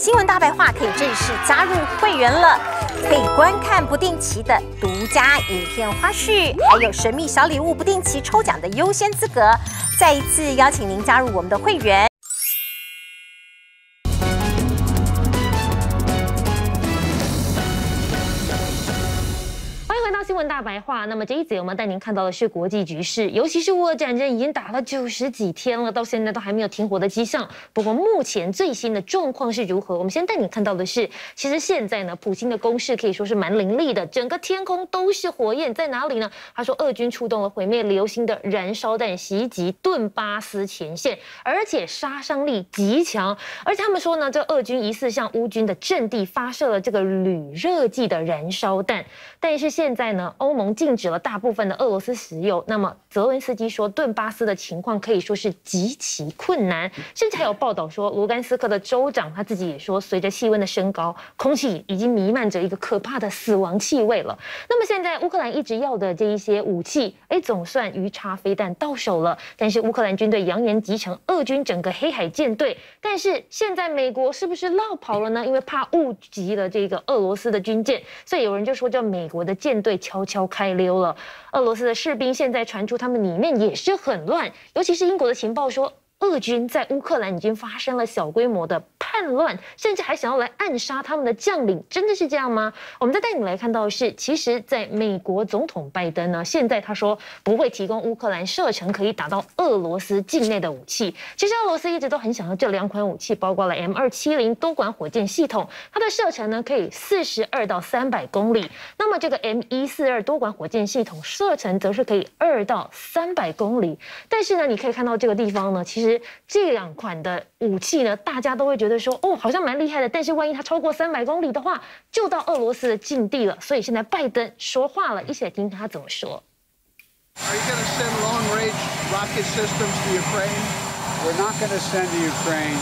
新闻大白话可以正式加入会员了，可以观看不定期的独家影片花絮，还有神秘小礼物不定期抽奖的优先资格。再一次邀请您加入我们的会员。 新闻大白话，那么这一节我们带您看到的是国际局势，尤其是乌俄战争已经打了90几天了，到现在都还没有停火的迹象。不过目前最新的状况是如何？我们先带你看到的是，其实现在呢，普京的攻势可以说是蛮凌厉的，整个天空都是火焰，在哪里呢？他说，俄军出动了毁灭流星的燃烧弹袭击顿巴斯前线，而且杀伤力极强。而且他们说呢，这俄军疑似向乌军的阵地发射了这个铝热剂的燃烧弹，但是现在呢，欧盟禁止了大部分的俄罗斯石油。那么泽伦斯基说，顿巴斯的情况可以说是极其困难，甚至还有报道说，卢甘斯克的州长他自己也说，随着气温的升高，空气已经弥漫着一个可怕的死亡气味了。那么现在乌克兰一直要的这一些武器，总算鱼叉飞弹到手了，但是乌克兰军队扬言集成俄军整个黑海舰队。但是现在美国是不是落跑了呢？因为怕误击了这个俄罗斯的军舰，所以有人就说，这美国的舰队悄悄开溜了。俄罗斯的士兵现在传出他们里面也是很乱，尤其是英国的情报说，俄军在乌克兰已经发生了小规模的叛乱，甚至还想要来暗杀他们的将领，真的是这样吗？我们再带你来看到的是，其实在美国总统拜登呢，现在他说不会提供乌克兰射程可以打到俄罗斯境内的武器。其实俄罗斯一直都很想要这2款武器，包括了 M270 多管火箭系统，它的射程呢可以42到300公里，那么这个 M142 多管火箭系统射程则是可以2到300公里。但是呢，你可以看到这个地方呢，其实这2款的武器呢，大家都会觉得说，好像蛮厉害的。但是万一它超过300公里的话，就到俄罗斯的境地了。所以现在拜登说话了，一起来听他怎么说。 Are you going to send long-range rocket systems to Ukraine? We're not going to send to Ukraine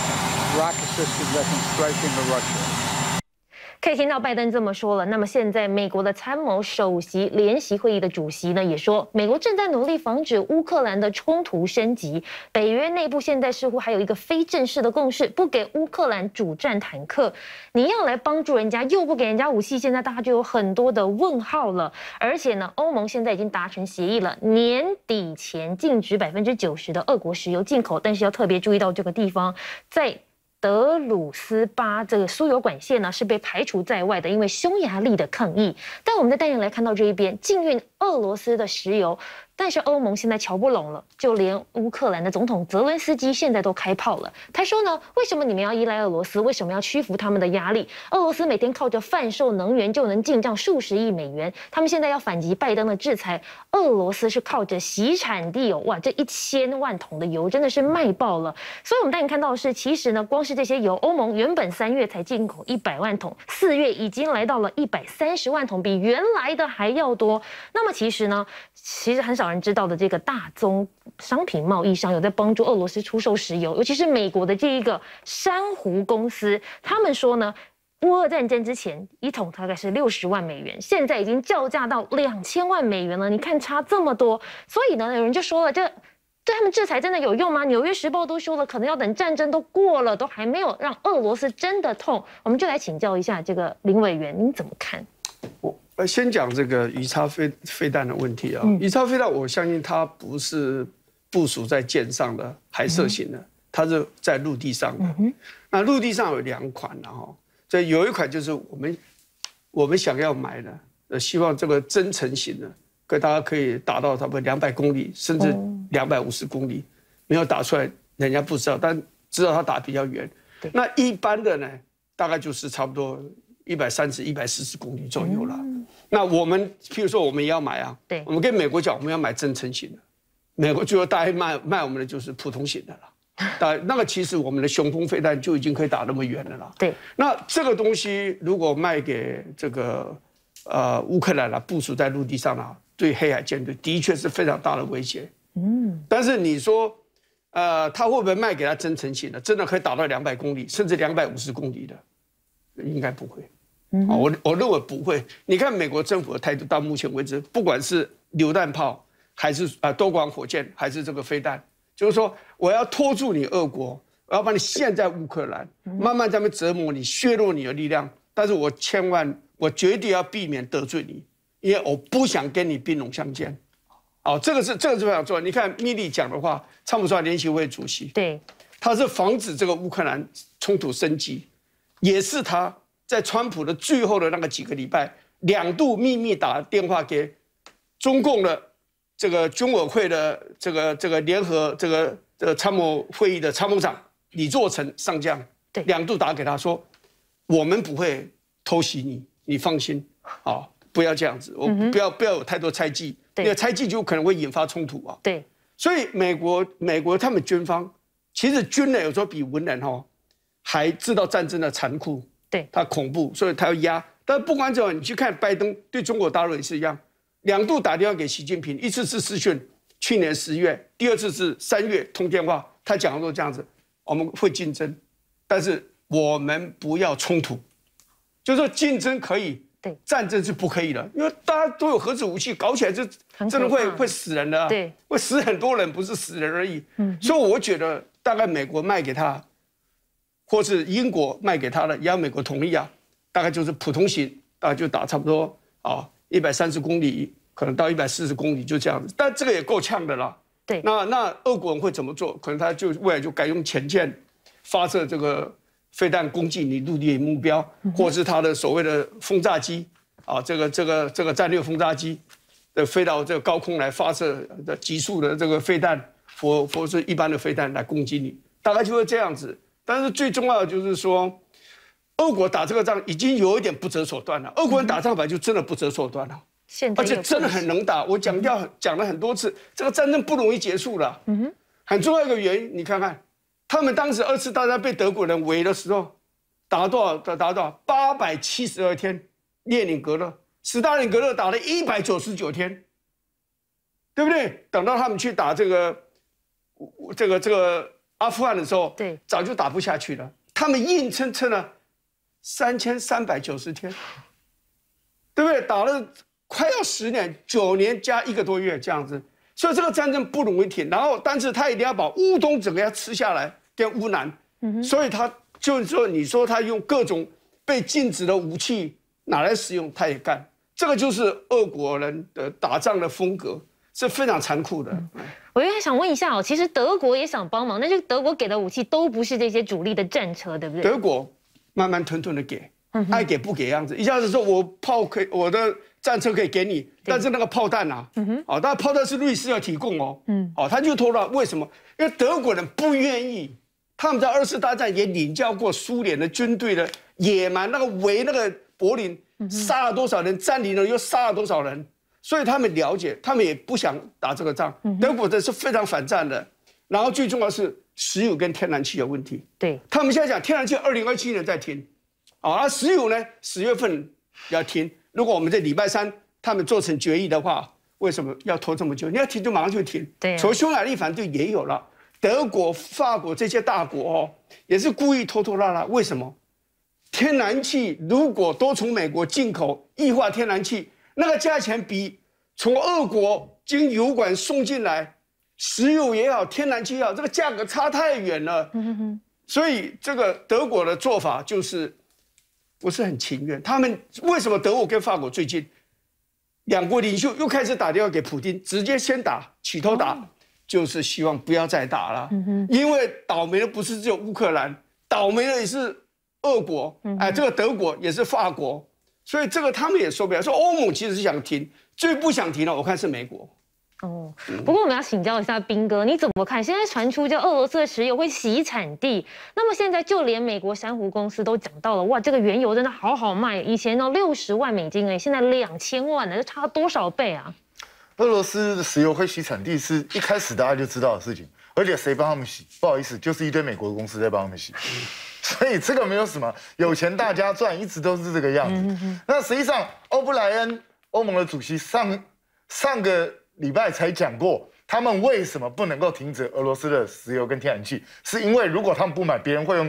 rocket systems that can strike into Russia. 可以听到拜登这么说了。那么现在美国的参谋首席联席会议的主席呢，也说美国正在努力防止乌克兰的冲突升级。北约内部现在似乎还有一个非正式的共识，不给乌克兰主战坦克。你要来帮助人家，又不给人家武器，现在大家就有很多的问号了。而且呢，欧盟现在已经达成协议了，年底前禁止90%的俄国石油进口，但是要特别注意到这个地方，在德鲁斯巴这个输油管线呢是被排除在外的，因为匈牙利的抗议。但我们在单元来看到这一边禁运俄罗斯的石油，但是欧盟现在瞧不拢了，就连乌克兰的总统泽伦斯基现在都开炮了。他说呢，为什么你们要依赖俄罗斯？为什么要屈服他们的压力？俄罗斯每天靠着贩售能源就能进账数十亿美元，他们现在要反击拜登的制裁。俄罗斯是靠着洗产地油，哇，这1000万桶的油真的是卖爆了。所以我们带你看到的是，其实呢，光是这些油，欧盟原本3月才进口100万桶，4月已经来到了130万桶，比原来的还要多。那么其实呢，很少人知道的这个大宗商品贸易商有在帮助俄罗斯出售石油，尤其是美国的这一个珊瑚公司，他们说呢，乌俄战争之前1桶大概是60万美元，现在已经叫价到2000万美元了，你看差这么多。所以呢，有人就说了，这对他们制裁真的有用吗？纽约时报都说了，可能要等战争都过了，都还没有让俄罗斯真的痛。我们就来请教一下这个林委员，您怎么看？ 我先讲这个鱼叉飞弹的问题啊。鱼叉飞弹，我相信它不是部署在舰上的海射型的，它是在陆地上的。那陆地上有2款了哈，这有一款就是我们想要买的，希望这个增程型的，大家可以打到差不多200公里，甚至250公里，没有打出来，人家不知道，但知道它打比较远。那一般的呢，大概就是差不多130、140公里左右了。那我们譬如说我们也要买啊，对，我们跟美国讲我们要买增程型的，美国就大概卖我们的就是普通型的了。那个其实我们的雄风飞弹就已经可以打那么远了啦。对，那这个东西如果卖给这个乌克兰了，部署在陆地上了，对黑海舰队的确是非常大的威胁。但是你说他会不会卖给他增程型的，真的可以打到200公里甚至250公里的？应该不会。我认为不会。你看美国政府的态度，到目前为止，不管是榴弹炮，还是多管火箭，还是这个飞弹，就是说我要拖住你俄国， 我要把你陷在乌克兰，慢慢在那边折磨你，削弱你的力量。但是我绝对要避免得罪你，因为我不想跟你兵戎相见。这个是非常重要。你看密利讲的话，参谋长联席会主席， 对， 他是防止这个乌克兰冲突升级，也是他在川普的最后的那个几个礼拜，2度秘密打电话给中共的这个军委会的这个联合这个参谋会议的参谋长李作成上将，对，2度打给他说，我们不会偷袭你，你放心啊，不要这样子，我不要有太多猜忌。因为猜忌就可能会引发冲突啊。 对， 所以美国他们军方其实军人有时候比文人还知道战争的残酷， 对， 他恐怖，所以他要压。但不管怎么样，你去看拜登对中国大陆也是一样，2度打电话给习近平，一次是视讯，去年10月，第2次是3月通电话，他讲的都这样子，我们会竞争，但是我们不要冲突，就是说竞争可以。对，战争是不可以的，因为大家都有核子武器，搞起来就真的会死人的，对，会死很多人，不是死人而已。所以我觉得大概美国卖给他，或是英国卖给他的，也要美国同意啊，大概就是普通型，大概就打差不多130公里，可能到140公里就这样子，但这个也够呛的啦。对，那俄国人会怎么做？可能他就未来就改用潜舰发射这个。飞弹攻击你陆地目标，或是他的所谓的轰炸机这个战略轰炸机的飞到这个高空来发射的急速的这个飞弹，或是一般的飞弹来攻击你，大概就会这样子。但是最重要的就是说，俄国打这个仗已经有一点不择手段了。俄国人打仗本来就真的不择手段了，而且真的很能打。我讲了很多次，这个战争不容易结束了。很重要一个原因，你看看。他们当时2次大战被德国人围的时候，打了多少？872天，列宁格勒、斯大林格勒打了199天，对不对？等到他们去打这个阿富汗的时候，对，早就打不下去了。他们硬撑了3390天，对不对？打了快要10年，9年加1个多月这样子。所以这个战争不容易停，然后但是他一定要把乌东整个要吃下来，跟乌南，所以他就是说，你说他用各种被禁止的武器拿来使用，他也干，这个就是俄国人的打仗的风格，是非常残酷的。 我也想问一下其实德国也想帮忙，但是德国给的武器都不是这些主力的战车，对不对？ 德国慢慢吞的给，爱给不给样子，一下子说我的战车可以给你，但是那个炮弹但炮弹是瑞士要提供他就拖了。为什么？因为德国人不愿意，他们在2次大战也领教过苏联的军队的野蛮，那个围那个柏林，杀了多少人，占领了又杀了多少人，所以他们了解，他们也不想打这个仗。德国人是非常反战的，然后最重要是石油跟天然气的问题。对，他们现在讲天然气2027年再停，石油呢10月份要停。如果我们在礼拜3他们做成决议的话，为什么要拖这么久？你要停就马上就停。对，除了匈牙利反对也有了，德国、法国这些大国也是故意拖拉拉。为什么？天然气如果都从美国进口液化天然气，那个价钱比从俄国经油管送进来石油也好，天然气也好，这个价格差太远了。所以这个德国的做法就是不是很情愿。他们为什么德国跟法国最近2国领袖又开始打电话给普丁，直接先打，起头打，就是希望不要再打了。因为倒霉的不是只有乌克兰，倒霉的也是俄国，这个德国也是法国，所以这个他们也受不了。说欧盟其实是想停，最不想停的，我看是美国。 不过我们要请教一下彬哥，你怎么看？现在传出叫俄罗斯的石油会洗产地，那么现在就连美国珊瑚公司都讲到了，哇，这个原油真的好好卖，以前60万美金现在2000万呢，这差了多少倍啊？ 俄罗斯的石油会洗产地是一开始大家就知道的事情，而且谁帮他们洗？不好意思，就是一堆美国的公司在帮他们洗，所以这个没有什么，有钱大家赚，一直都是这个样子。那实际上，欧布莱恩欧盟的主席上个礼拜才讲过，他们为什么不能够停止俄罗斯的石油跟天然气，是因为如果他们不买，别人会用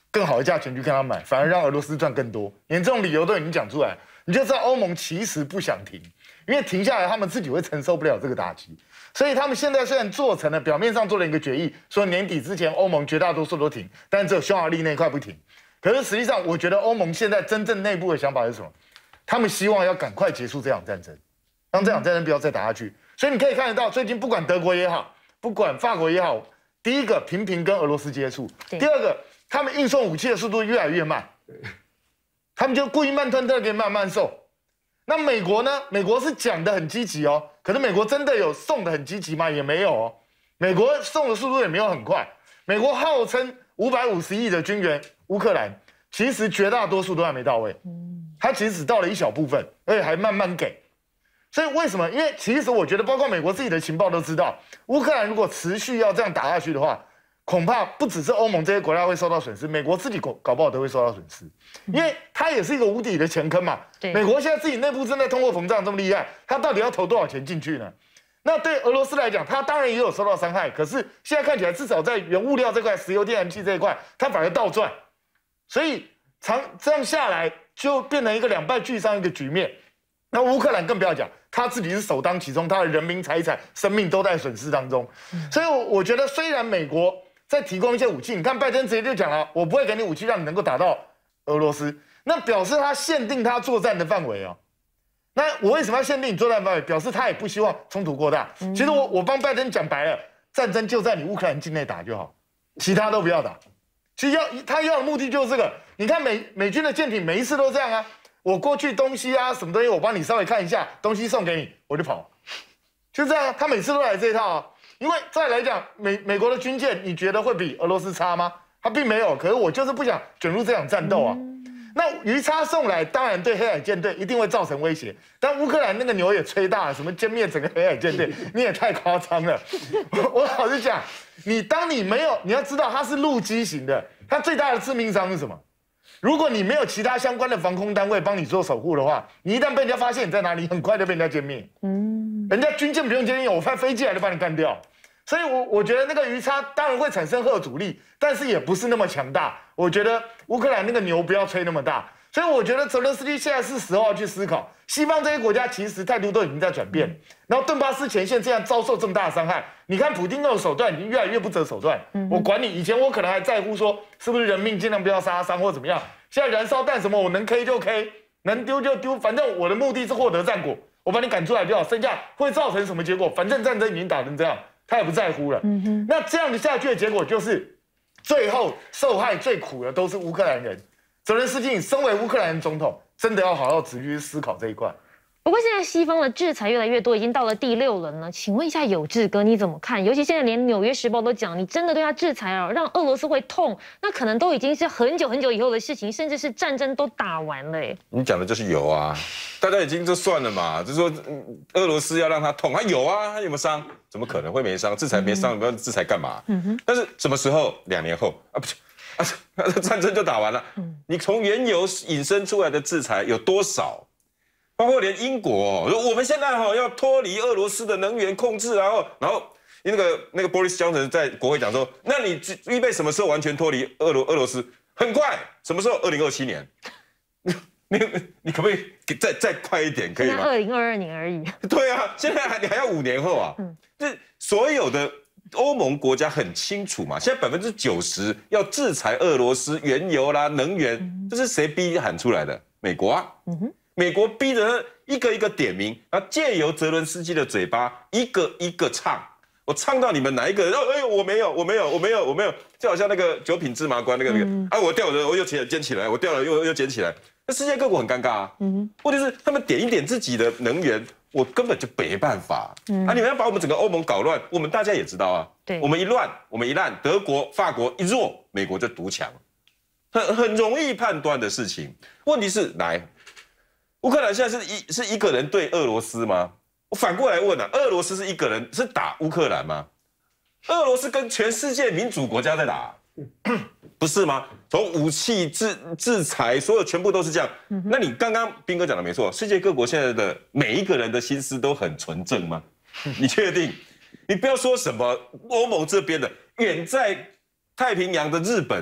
更好的价钱去跟他买，反而让俄罗斯赚更多。连这种理由都已经讲出来，你就知道欧盟其实不想停，因为停下来他们自己会承受不了这个打击。所以他们现在虽然做成了表面上做了一个决议，说年底之前欧盟绝大多数都停，但只有匈牙利那一块不停。可是实际上，我觉得欧盟现在真正内部的想法是什么？他们希望要赶快结束这场战争，让这场战争不要再打下去。所以你可以看得到，最近不管德国也好，不管法国也好，第一个频频跟俄罗斯接触，第二个他们运送武器的速度越来越慢，他们就故意慢吞吞给你慢慢送。那美国呢？美国是讲的很积极哦，可是美国真的有送的很积极吗？也没有哦。美国送的速度也没有很快。美国号称550亿的军援乌克兰，其实绝大多数都还没到位，它其实只到了一小部分，而且还慢慢给。所以为什么？因为其实我觉得，包括美国自己的情报都知道，乌克兰如果持续要这样打下去的话，恐怕不只是欧盟这些国家会受到损失，美国自己搞不好都会受到损失，因为它也是一个无底的钱坑嘛。美国现在自己内部正在通货膨胀这么厉害，它到底要投多少钱进去呢？那对俄罗斯来讲，它当然也有受到伤害，可是现在看起来至少在原物料这块、石油、天然气这一块，它反而倒赚，所以这样下来就变成一个两败俱伤一个局面。那乌克兰更不要讲，他自己是首当其冲，他的人民财产、生命都在损失当中。所以我觉得，虽然美国在提供一些武器，你看拜登直接就讲了，我不会给你武器让你能够打到俄罗斯，那表示他限定他作战的范围哦。那我为什么要限定你作战范围？表示他也不希望冲突扩大。其实我帮拜登讲白了，战争就在你乌克兰境内打就好，其他都不要打。其实他要的目的就是这个。你看美军的舰艇每一次都这样啊。我过去东西啊，什么东西我帮你稍微看一下，东西送给你，我就跑，就这样。他每次都来这一套啊。因为再来讲，美国的军舰，你觉得会比俄罗斯差吗？他并没有。可是我就是不想卷入这场战斗啊。那鱼叉送来，当然对黑海舰队一定会造成威胁。但乌克兰那个牛也吹大了，什么歼灭整个黑海舰队，你也太夸张了。我老实讲，当你没有，你要知道它是陆基型的，它最大的致命伤是什么？如果你没有其他相关的防空单位帮你做守护的话，你一旦被人家发现你在哪里，很快就被人家歼灭。人家军舰不用歼灭，我派飞机来就把你干掉。所以我觉得那个鱼叉当然会产生核阻力，但是也不是那么强大。我觉得乌克兰那个牛不要吹那么大。所以我觉得泽连斯基现在是时候要去思考，西方这些国家其实态度都已经在转变。然后顿巴斯前线这样遭受这么大的伤害，你看普丁那种手段已经越来越不择手段。我管你，以前我可能还在乎说是不是人命尽量不要杀伤或怎么样，现在燃烧弹什么我能 K 就 K， 能丢就丢，反正我的目的是获得战果，我把你赶出来就好，剩下会造成什么结果，反正战争已经打成这样，他也不在乎了。那这样的下去的结果就是，最后受害最苦的都是乌克兰人。泽连斯基，你身为乌克兰总统，真的要好好仔细去思考这一块。 不过现在西方的制裁越来越多，已经到了第6轮了。请问一下有志哥你怎么看？尤其现在连《纽约时报》都讲，你真的对他制裁啊，让俄罗斯会痛，那可能都已经是很久很久以后的事情，甚至是战争都打完了。 你讲的就是有啊，大家已经就算了嘛，就说俄罗斯要让他痛，他有啊，他有没有伤？怎么可能会没伤？制裁没伤，你要制裁干嘛？但是什么时候？2年后啊，不是。战争就打完了。你从原油引申出来的制裁有多少？包括连英国说我们现在要脱离俄罗斯的能源控制，然后那个 Boris Johnson 在国会讲说，那你预备什么时候完全脱离俄罗斯？很快，什么时候？2027年。你可不可以再快一点，可以吗 ？2022年而已。 对啊，现在你还要5年后啊。这所有的。欧盟国家很清楚嘛，现在90%要制裁俄罗斯原油啦、能源，这是谁逼喊出来的？美国啊，美国逼着一个一个点名，然后借由泽伦斯基的嘴巴一个一个唱，我唱到你们哪一个人？哎呦，我没有，就好像那个9品芝麻官那个啊，我掉了我又捡起来，我掉了又捡起来，那世界各国很尴尬啊。问题是他们点一点自己的能源。我根本就没办法你们要把我们整个欧盟搞乱，我们大家也知道啊。我们一乱，我们一烂，德国、法国一弱，美国就独强，很容易判断的事情。问题是，乌克兰现在是一个人对俄罗斯吗？我反过来问啊，俄罗斯是一个人是打乌克兰吗？俄罗斯跟全世界民主国家在打。不是吗？从武器制裁，所有全部都是这样。那你刚刚彬哥讲的没错，世界各国现在的每一个人的心思都很纯正吗？你确定？你不要说什么欧盟这边的，远在太平洋的日本，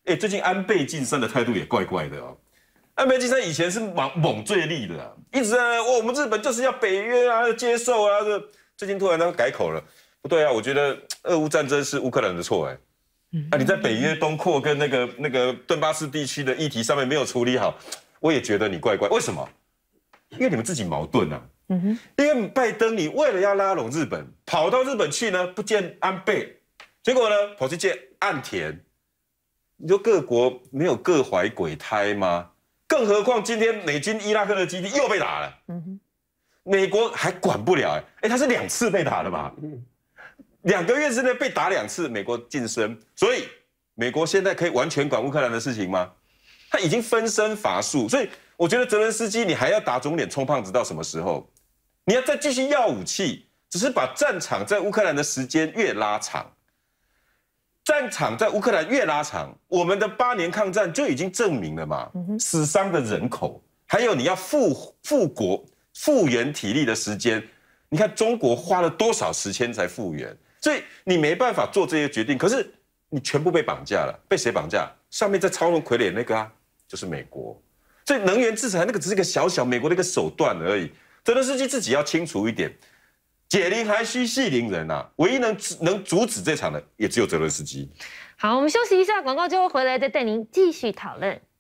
最近安倍晋三的态度也怪怪的哦。安倍晋三以前是猛最力的一直我们日本就是要北约啊，要接受啊，最近突然他改口了，不对啊，我觉得俄乌战争是乌克兰的错你在北约东扩跟那个顿巴斯地区的议题上面没有处理好，我也觉得你怪怪。为什么？因为你们自己矛盾啊。因为拜登你为了要拉拢日本，跑到日本去呢，不见安倍，结果呢跑去见岸田。你说各国没有各怀鬼胎吗？更何况今天美军伊拉克的基地又被打了，美国还管不了他是2次被打的吧？2个月之内被打2次，美国晋升，所以美国现在可以完全管乌克兰的事情吗？他已经分身乏术，所以我觉得泽连斯基你还要打肿脸充胖子到什么时候？你要再继续要武器，只是把战场在乌克兰的时间越拉长。战场在乌克兰越拉长，我们的8年抗战就已经证明了嘛，死伤的人口，还有你要复原体力的时间，你看中国花了多少时间才复原，所以你没办法做这些决定。可是你全部被绑架了，被谁绑架？上面在操纵傀儡那个就是美国。所以能源制裁那个只是个小美国的一个手段而已。泽连斯基自己要清楚一点。解铃还须系铃人唯一能阻止这场的，也只有泽连斯基。 好，我们休息一下，广告之后回来再带您继续讨论。